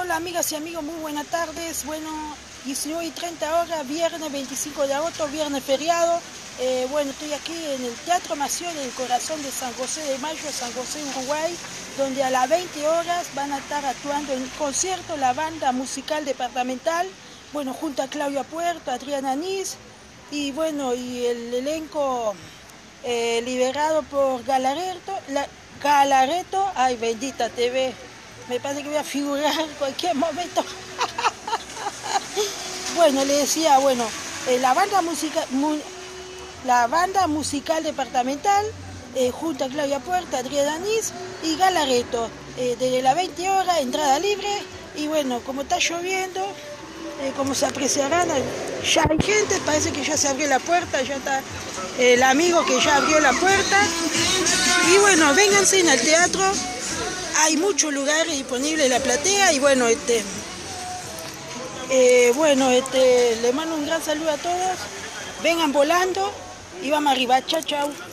Hola amigas y amigos, muy buenas tardes. Bueno, 19:30 viernes 25 de agosto, viernes feriado. Bueno, estoy aquí en el Teatro Nación, en el corazón de San José de Mayo, San José, Uruguay, donde a las 20 horas van a estar actuando en concierto la banda musical departamental, bueno, junto a Claudia Puerto, Adriana Anís, y bueno, y el elenco liderado por Galareto, ay bendita TV. Me parece que voy a figurar en cualquier momento. Bueno, le decía, bueno, la banda musical departamental, junto a Claudia Puerta, Adriana Anís y Galareto, desde las 20 horas, entrada libre. Y bueno, como está lloviendo, como se apreciarán, ya hay gente, parece que ya se abrió la puerta, ya está el amigo que ya abrió la puerta. Y bueno, vénganse al teatro. Hay muchos lugares disponibles en la platea y bueno, le mando un gran saludo a todos. Vengan volando y vamos arriba. Chao, chao.